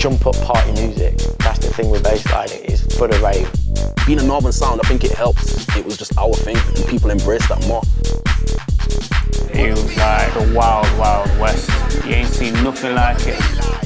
jump up party music. That's the thing with bassline, it is for the rave. Being a northern sound, I think it helped. It was just our thing, and people embraced that more. It was like the wild, wild west. You ain't seen nothing like it.